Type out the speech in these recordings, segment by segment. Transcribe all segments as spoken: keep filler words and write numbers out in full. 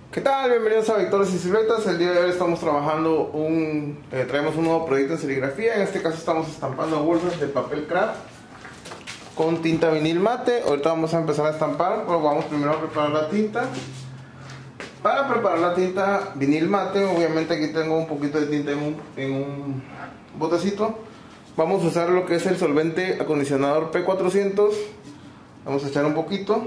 ¿Qué tal? Bienvenidos a Vectores y Siluetas. El día de hoy estamos trabajando un... Eh, traemos un nuevo proyecto en serigrafía. En este caso estamos estampando bolsas de papel craft con tinta vinil mate. Ahorita vamos a empezar a estampar, pero vamos primero a preparar la tinta. Para preparar la tinta vinil mate, obviamente aquí tengo un poquito de tinta en un, en un botecito. Vamos a usar lo que es el solvente acondicionador P cuatrocientos. Vamos a echar un poquito.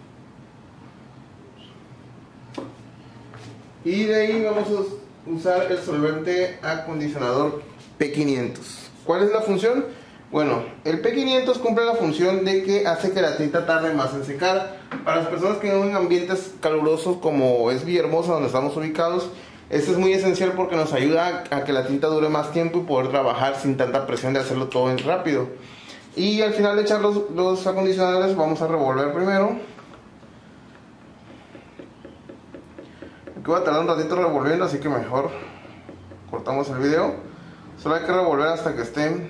Y de ahí vamos a usar el solvente acondicionador P quinientos. ¿Cuál es la función? Bueno, el P quinientos cumple la función de que hace que la tinta tarde más en secar. Para las personas que viven en ambientes calurosos como es Villahermosa, donde estamos ubicados, esto es muy esencial porque nos ayuda a que la tinta dure más tiempo y poder trabajar sin tanta presión de hacerlo todo en rápido. Y al final de echar los, los acondicionadores vamos a revolver primero. Aquí voy a tardar un ratito revolviendo, así que mejor cortamos el video. Solo hay que revolver hasta que estén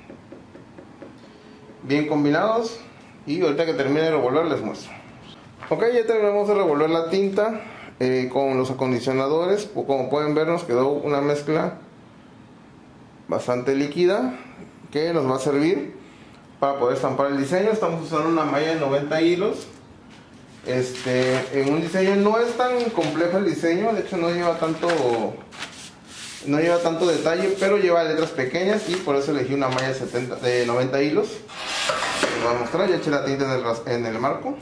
bien combinados. Y ahorita que termine de revolver les muestro. Ok, ya terminamos de revolver la tinta eh, con los acondicionadores. Como pueden ver, nos quedó una mezcla bastante líquida que nos va a servir para poder estampar el diseño. Estamos usando una malla de noventa hilos. Este, en un diseño no es tan complejo el diseño, de hecho no lleva tanto no lleva tanto detalle, pero lleva letras pequeñas y por eso elegí una malla de, setenta, de noventa hilos. Les voy a mostrar, ya eché la tinta en el, en el marco.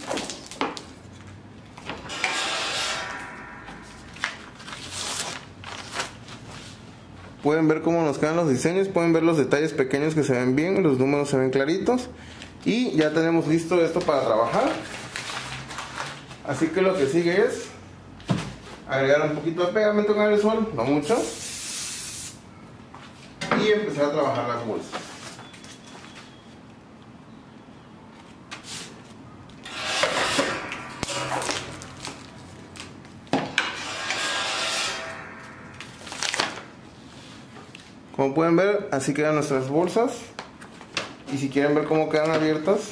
Pueden ver cómo nos quedan los diseños, pueden ver los detalles pequeños que se ven bien, los números se ven claritos y ya tenemos listo esto para trabajar. Así que lo que sigue es agregar un poquito de pegamento en aerosol, no mucho, y empezar a trabajar las bolsas. Como pueden ver, así quedan nuestras bolsas. Y si quieren ver cómo quedan abiertas,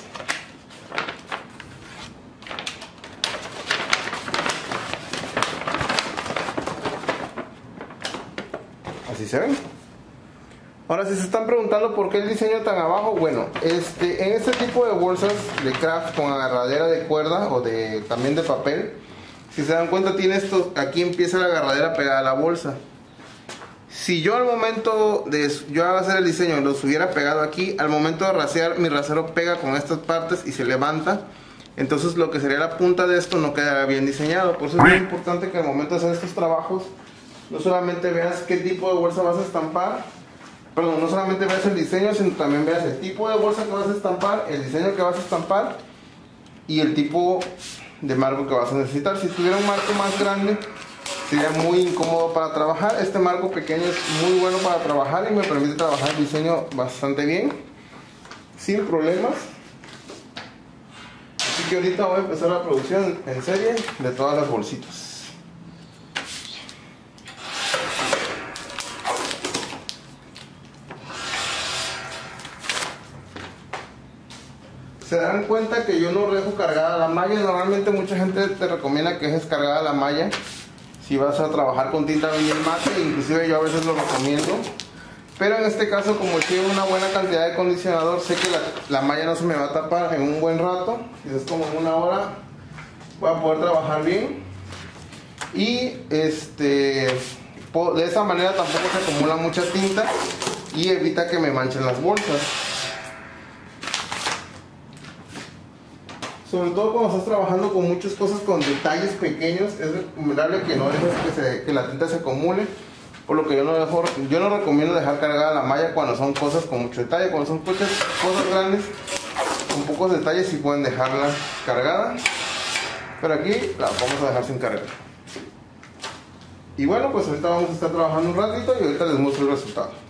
así se ven. Ahora, si se están preguntando por qué el diseño tan abajo, bueno, este, en este tipo de bolsas de craft con agarradera de cuerda o de también de papel, si se dan cuenta tiene esto, aquí empieza la agarradera pegada a la bolsa. Si yo al momento de yo hacer el diseño los hubiera pegado aquí, al momento de rasear, mi rasero pega con estas partes y se levanta. Entonces lo que sería la punta de esto no quedará bien diseñado. Por eso es muy importante que al momento de hacer estos trabajos no solamente veas qué tipo de bolsa vas a estampar, perdón, no solamente veas el diseño, sino también veas el tipo de bolsa que vas a estampar, el diseño que vas a estampar y el tipo de marco que vas a necesitar. Si tuviera un marco más grande sería muy incómodo para trabajar. Este marco pequeño es muy bueno para trabajar y me permite trabajar el diseño bastante bien, sin problemas. Así que ahorita voy a empezar la producción en serie de todas las bolsitas. Se dan cuenta que yo no dejo cargada la malla. Normalmente mucha gente te recomienda que dejes cargada la malla si vas a trabajar con tinta vinil mate, inclusive yo a veces lo recomiendo, pero en este caso, como llevo una buena cantidad de acondicionador, sé que la, la malla no se me va a tapar en un buen rato, es como en una hora voy a poder trabajar bien y este de esa manera tampoco se acumula mucha tinta y evita que me manchen las bolsas. Sobre todo cuando estás trabajando con muchas cosas con detalles pequeños, es recomendable que no dejes que, se, que la tinta se acumule. Por lo que yo no, dejo, yo no recomiendo dejar cargada la malla cuando son cosas con mucho detalle. Cuando son cosas, cosas grandes, con pocos detalles, sí pueden dejarla cargada. Pero aquí la vamos a dejar sin cargar. Y bueno, pues ahorita vamos a estar trabajando un ratito y ahorita les muestro el resultado.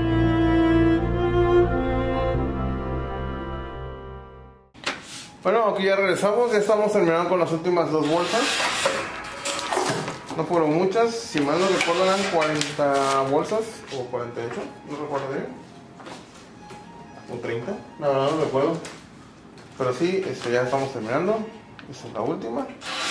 Bueno, aquí ya regresamos, ya estamos terminando con las últimas dos bolsas. No fueron muchas, si mal no recuerdo eran cuarenta bolsas o cuarenta y ocho, no recuerdo bien. O treinta, no, no, no recuerdo. Pero sí, este, ya estamos terminando. Esta es la última.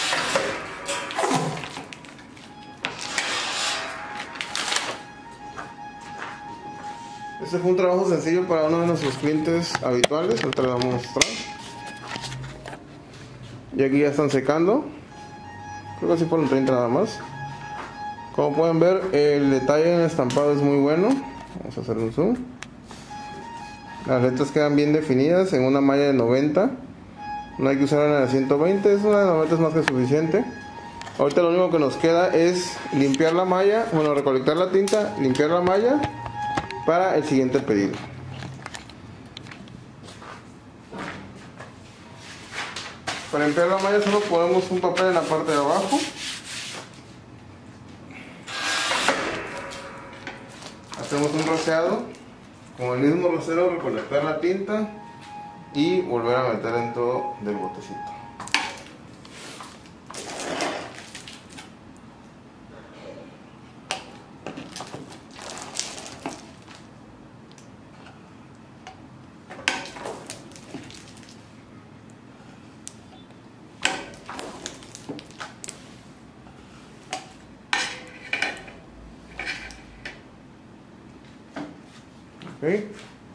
Este fue un trabajo sencillo para uno de nuestros clientes habituales, ahorita les vamos a mostrar. Y aquí ya están secando. Creo que así fueron treinta nada más. Como pueden ver, el detalle en el estampado es muy bueno. Vamos a hacer un zoom. Las letras quedan bien definidas en una malla de noventa. No hay que usar una de ciento veinte, es una de noventa es más que suficiente. Ahorita lo único que nos queda es limpiar la malla, bueno, recolectar la tinta, limpiar la malla para el siguiente pedido. Para limpiar la malla solo ponemos un papel en la parte de abajo. Hacemos un roceado. Con el mismo rocero recolectar la tinta y volver a meter dentro del botecito. Okay.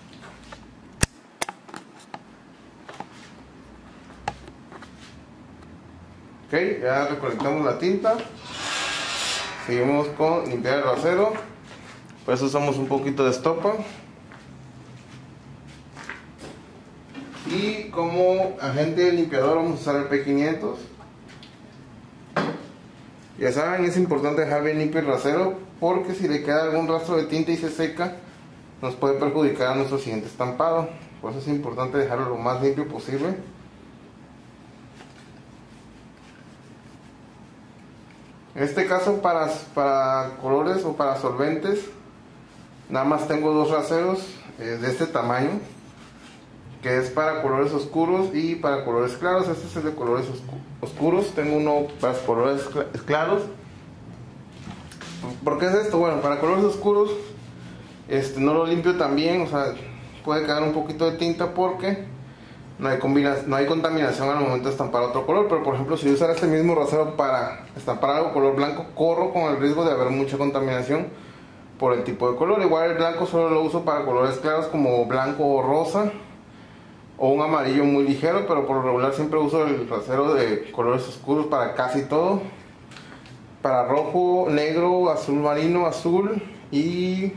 Ok, ya recolectamos la tinta. Seguimos con limpiar el rasero. Por eso usamos un poquito de estopa. Y como agente limpiador vamos a usar el P quinientos. Ya saben, es importante dejar bien limpio el rasero, porque si le queda algún rastro de tinta y se seca, nos puede perjudicar a nuestro siguiente estampado. Por eso es importante dejarlo lo más limpio posible. En este caso, para, para colores o para solventes, nada más tengo dos raseros eh, de este tamaño, que es para colores oscuros y para colores claros. Este es el de colores oscu oscuros. Tengo uno para colores cl claros. ¿Por qué es esto? Bueno, para colores oscuros Este, no lo limpio tan bien, o sea, puede quedar un poquito de tinta porque no hay, no hay contaminación al momento de estampar otro color. Pero por ejemplo, si yo usara este mismo rasero para estampar algo color blanco, corro con el riesgo de haber mucha contaminación por el tipo de color. Igual el blanco solo lo uso para colores claros como blanco o rosa, o un amarillo muy ligero, pero por lo regular siempre uso el rasero de colores oscuros para casi todo. Para rojo, negro, azul marino, azul y...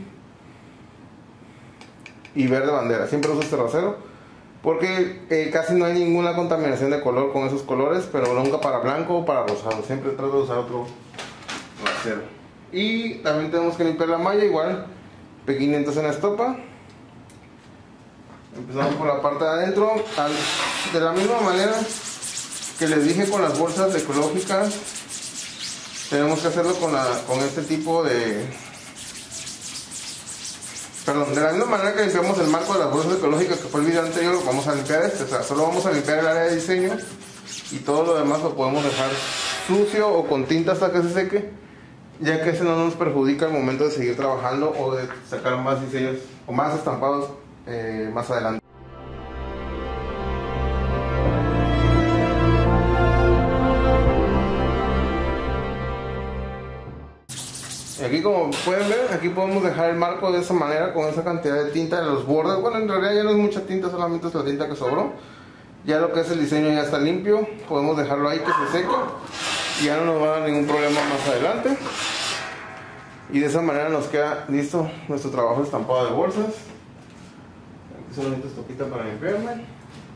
y verde bandera. Siempre uso este rasero porque eh, casi no hay ninguna contaminación de color con esos colores, pero nunca para blanco o para rosado. Siempre trato de usar otro rasero. Y también tenemos que limpiar la malla, igual P quinientos en la estopa. Empezamos por la parte de adentro. Al, de la misma manera que les dije con las bolsas ecológicas, tenemos que hacerlo con, la, con este tipo de... Perdón, de la misma manera que limpiamos el marco de las bolsas ecológicas, que fue el video anterior, vamos a limpiar este. O sea, solo vamos a limpiar el área de diseño y todo lo demás lo podemos dejar sucio o con tinta hasta que se seque, ya que ese no nos perjudica al momento de seguir trabajando o de sacar más diseños o más estampados eh, más adelante. Y aquí, como pueden ver, aquí podemos dejar el marco de esa manera, con esa cantidad de tinta en los bordes. Bueno, en realidad ya no es mucha tinta, solamente es la tinta que sobró. Ya lo que es el diseño ya está limpio, podemos dejarlo ahí que se seque y ya no nos va a dar ningún problema más adelante. Y de esa manera nos queda listo nuestro trabajo de estampado de bolsas. Aquí solamente estopita para limpiarme.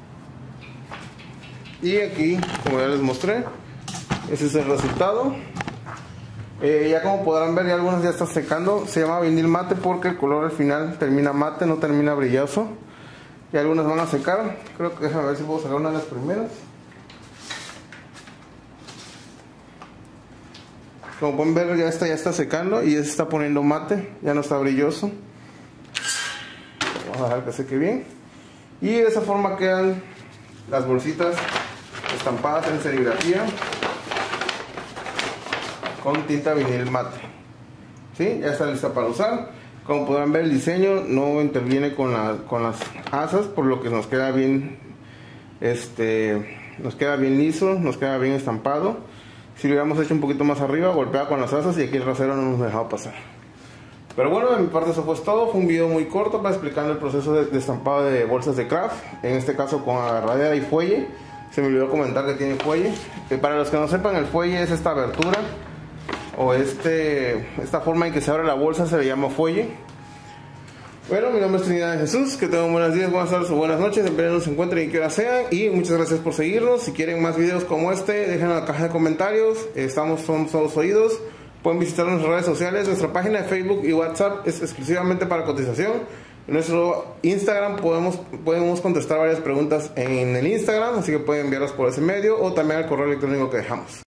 Y aquí, como ya les mostré, ese es el resultado. Eh, ya como podrán ver, ya algunas ya están secando. Se llama vinil mate porque el color al final termina mate, no termina brilloso. Y algunas van a secar. Creo que déjame ver si puedo sacar una de las primeras. Como pueden ver, ya esta ya está secando y ya se está poniendo mate, ya no está brilloso. Vamos a dejar que seque bien. Y de esa forma quedan las bolsitas estampadas en serigrafía con tinta vinil mate. ¿Sí? Ya está lista para usar. Como podrán ver, el diseño no interviene con, la, con las asas, por lo que nos queda bien, este, nos queda bien liso, nos queda bien estampado. Si lo hubiéramos hecho un poquito más arriba, golpea con las asas y aquí el rasero no nos dejaba pasar. Pero bueno, de mi parte eso fue todo. Fue un video muy corto para explicando el proceso de, de estampado de bolsas de craft. En este caso con agarradera y fuelle. Se me olvidó comentar que tiene fuelle. Eh, para los que no sepan, el fuelle es esta abertura o este, esta forma en que se abre la bolsa, se le llama fuelle. Bueno, mi nombre es Trinidad de Jesús. Que tengan buenos días, buenas tardes o buenas noches, depende de donde se encuentren y qué hora sean. Y muchas gracias por seguirnos. Si quieren más videos como este, déjenlo en la caja de comentarios. Estamos, somos todos oídos. Pueden visitar nuestras redes sociales. Nuestra página de Facebook y WhatsApp es exclusivamente para cotización. En nuestro Instagram podemos, podemos contestar varias preguntas en el Instagram, así que pueden enviarlas por ese medio o también al correo electrónico que dejamos.